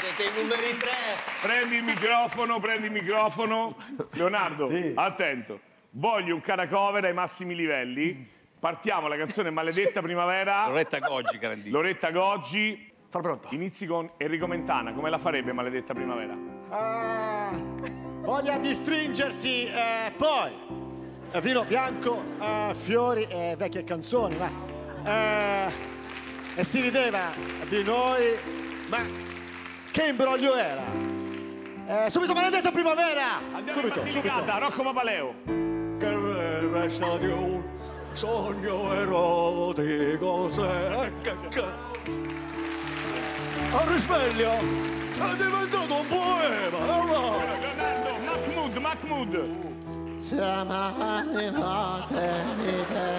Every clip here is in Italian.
Siete i numeri 3. Prendi il microfono. Leonardo, sì. Attento. Voglio un caracover ai massimi livelli. Partiamo, la canzone Maledetta Primavera. Loretta Goggi, grandissima. Loretta Goggi. Sono pronto. Inizi con Enrico Mentana. Come la farebbe Maledetta Primavera? Voglia di stringersi, poi vino bianco, fiori e vecchie canzoni, ma e si rideva di noi, ma che imbroglio era? Subito Maledetta Primavera! Andiamo in Basilicata, Rocco Papaleo. Che resta di un sogno erotico, al risveglio è diventato un poema. Leonardo, Mahmood. Siamo arrivate di te,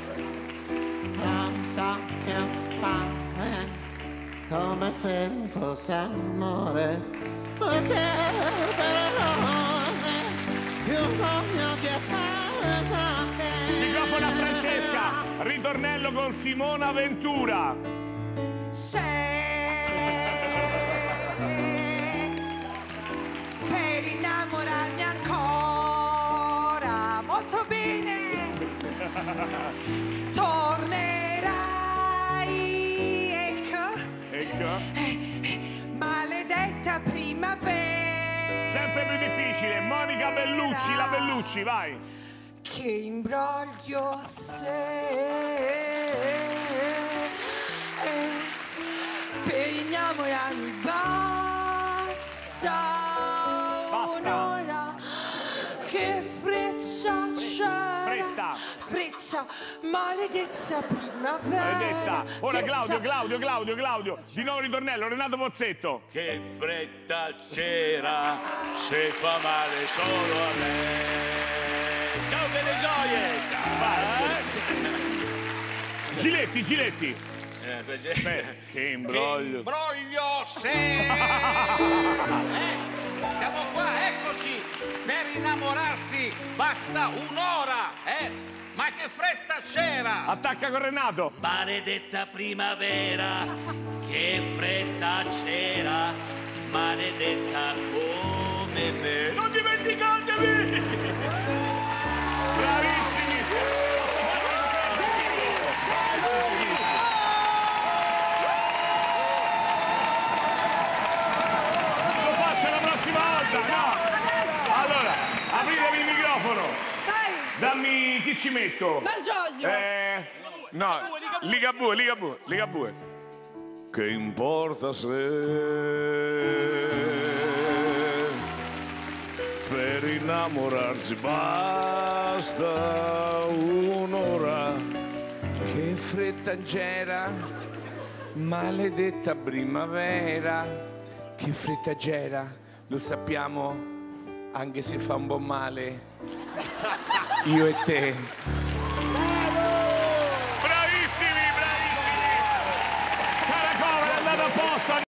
non so più fare, come se non fosse amore, come se per l'amore più voglio che fare. Microfono a Francesca, ritornello con Simona Ventura. Per innamorarmi ancora molto bene tornerai, ecco. Maledetta primavera, sempre più difficile. Monica Bellucci, la Bellucci, vai. che imbroglio sei per innamorarmi basta. Un'ora, che freccia c'era, freccia, maledetta primavera. Maledetta. Ora Claudio. Di nuovo ritornello, Renato Pozzetto. Che fretta c'era, se fa male solo a me. Ciao belle gioie. Giletti. Che imbroglio. Imbroglio sei. Siamo qua, eccoci. Per innamorarsi basta un'ora, Ma che fretta c'era! Attacca con Renato. Maledetta primavera, che fretta c'era, maledetta come me. Non dimenticatevi! Bravissimi! Lo faccio la prossima volta, no? Allora, apritevi il microfono. Dammi chi ci metto? Malgioglio! No, Ligabue. Che importa se per innamorarsi basta un'ora? Che fretta c'era, maledetta primavera. Che fretta c'era, lo sappiamo, anche se fa un po' male. Io e te. Bravissimi!